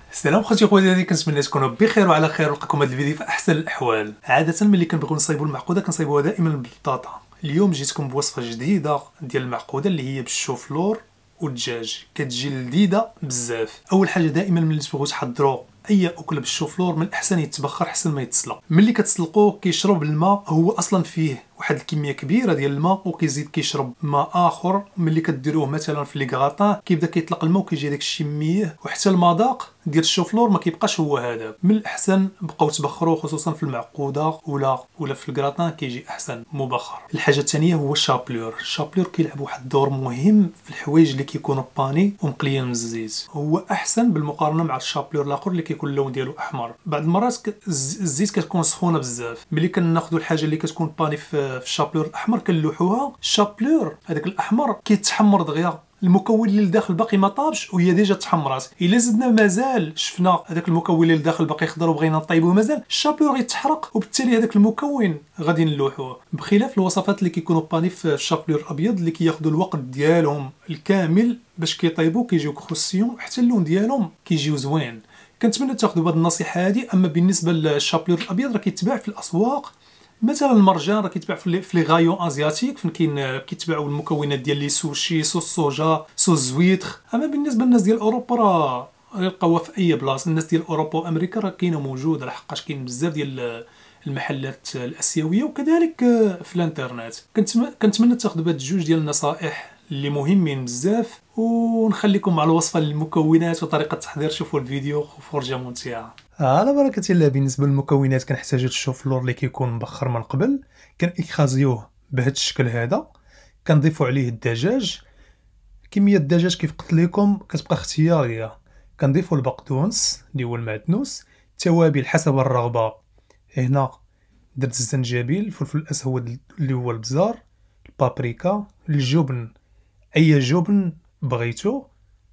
السلام خوتي خواتاتي، كنتمنى تكونوا بخير وعلى خير ولقاكم هذا الفيديو في احسن الاحوال. عاده ملي كنبغيو نصايبوا المعقوده كنصايبوها دائما بالبطاطا. اليوم جيتكم بوصفه جديده ديال المعقوده اللي هي بالشوفلور والدجاج، كتجي لذيذه بزاف. اول حاجه دائما ملي تبغوا تحضروا اي اكله بالشوفلور من الاحسن يتبخر احسن ما يتسلق. ملي كتسلقوه كيشرب الماء، هو اصلا فيه واحد الكميه كبيره ديال الماء وكيزيد كيشرب ماء اخر. ملي كديروه مثلا في لي كغاطان كيبدا كيطلق الماء وكيجي داك الشيء ميه، وحتى المذاق ديال الشوفلور ما كيبقاش هو هذا. من الاحسن بقاو تبخروه خصوصا في المعقوده ولا في الكغاطان كيجي احسن مبخر. الحاجه الثانيه هو الشابلور. الشابلور كيلعب واحد الدور مهم في الحوايج اللي كيكونوا باني ومقليين من الزيت. هو احسن بالمقارنه مع الشابلور الاخر اللي كيكون اللون ديالو احمر. بعض المرات الزيت كتكون سخونه بزاف. ملي كناخذوا الحاجه اللي كتكون باني في الشابلور الاحمر كنلوحوها، الشابلور هذاك الاحمر كيتحمر دغيا، المكون اللي لداخل باقي ما طابش وهي ديجا تحمرات. الا زدنا مازال شفنا هذاك المكون اللي لداخل باقي خضر وبغينا نطيبوه مازال، الشابلور غيتحرق وبالتالي هذاك المكون غادي نلوحوه. بخلاف الوصفات اللي كيكونوا باني في الشابلور الابيض اللي كياخذوا الوقت ديالهم الكامل باش كيطيبوا، كيجيو كروسيون حتى اللون ديالهم كيجيو زوين. كنتمنى تاخذوا بهذه النصيحه هذه. اما بالنسبه للشابلور الابيض راه كيتباع في الاسواق، مثلا المرجان راه كيتباع في لي غايون ازياتيك فين كيتباعوا المكونات ديال لي سوشي، صوص الصوجا، صوص زويتر. اما بالنسبه للناس ديال اوروبا راه يلقاوها في اي بلاصه. الناس ديال اوروبا وامريكا راه كاينه موجوده، لحقاش كاين بزاف ديال المحلات الاسيويه وكذلك في الانترنت. كنتمنى تاخذوا بهاد الجوج ديال النصائح اللي مهمين بزاف، ونخليكم مع الوصفه للمكونات وطريقه التحضير. شوفوا الفيديو فرجه ممتعه. على بركه الله. بالنسبه للمكونات كنحتاجوا الشوفلور اللي كيكون مبخر من قبل، كنكخازيوه بهذا الشكل هذا. كنضيفوا عليه الدجاج. كميه الدجاج كيف قلت لكم كتبقى اختياريه. كنضيفوا البقدونس اللي هو المعدنوس، التوابل حسب الرغبه. هنا درت الزنجبيل، الفلفل الاسود اللي هو البزار، البابريكا، الجبن اي جبن بغيتو،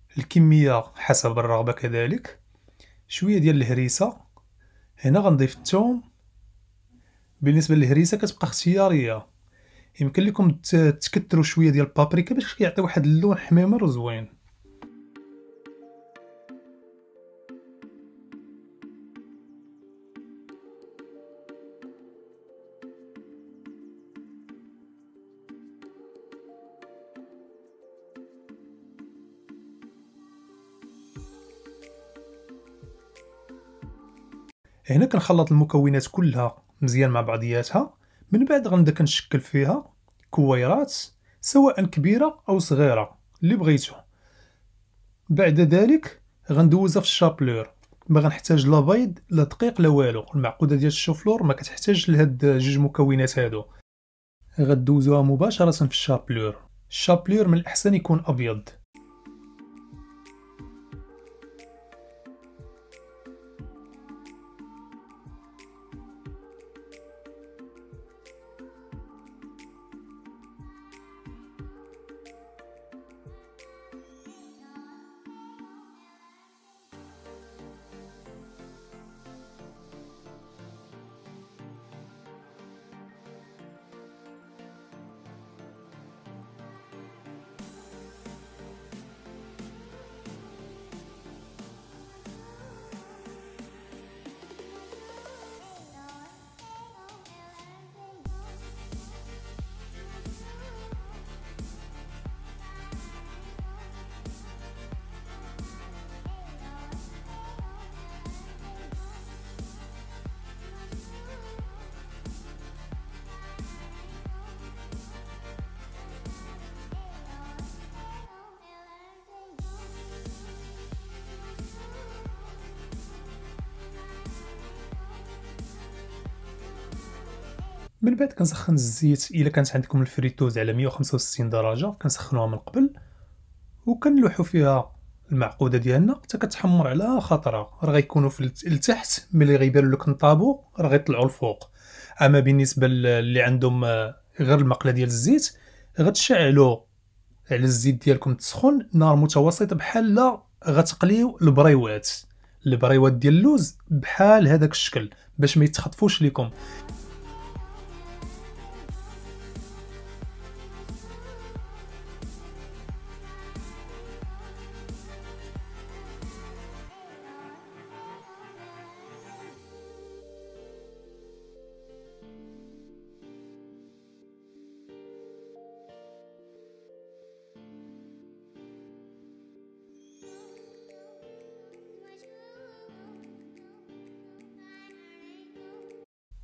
الكميه حسب الرغبه كذلك، شويه ديال الهريسه. هنا غنضيف الثوم. بالنسبه للهريسه كتبقى اختياريه، يمكن لكم تكثروا شويه ديال البابريكا باش يعطي واحد اللون حميمر وزوين. هنا كنخلط المكونات كلها مزيان مع بعضياتها. من بعد غنبدا كنشكل فيها كويرات سواء كبيره او صغيره اللي بغيتو. بعد ذلك غندوزها في الشابلور. ما غنحتاج لا بيض لا دقيق لا والو. المعقوده ديال الشوفلور ما كتحتاج لهاد جوج مكونات هادو. غدوزوها مباشره في الشابلور. الشابلور من الاحسن يكون ابيض. من بعد كنسخن الزيت. الا كانت عندكم الفريتوز على 165 درجه كنسخنوها من قبل، وكنلوحوا فيها المعقوده ديالنا حتى كتحمر على خطره. راه غيكونوا في التحت، ملي غيبانوا لك نطابو راه غيطلعوا الفوق. اما بالنسبه اللي عندهم غير المقله ديال الزيت، غتشعلوا على الزيت ديالكم تسخن نار متوسطه، بحال لا غتقليو البريوات ديال اللوز بحال هذاك الشكل باش ما يتخطفوش لكم.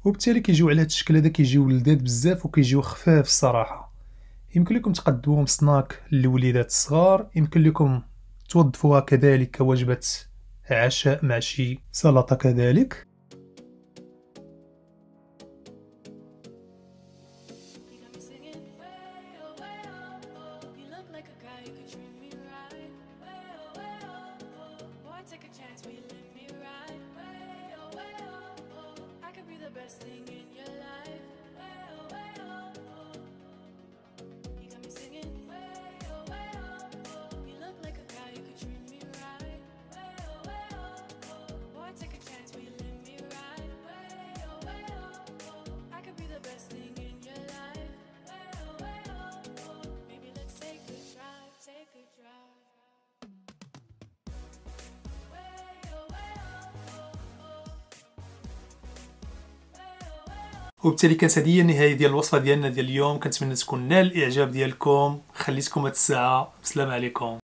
وبالتالي كيجيو على هاد الشكل هذا، كيجيو لذاذ بزاف وكيجيو خفاف الصراحه. يمكن لكم تقدموهم سناك للوليدات الصغار، يمكن لكم توظفوها كذلك كوجبه عشاء مع شي سلطه كذلك. وبالتالي كانت هذه هي النهايه ديال الوصفه ديالنا ديال اليوم. كنتمنى تكون نال الاعجاب ديالكم. خليتكم هاد الساعه. السلام عليكم.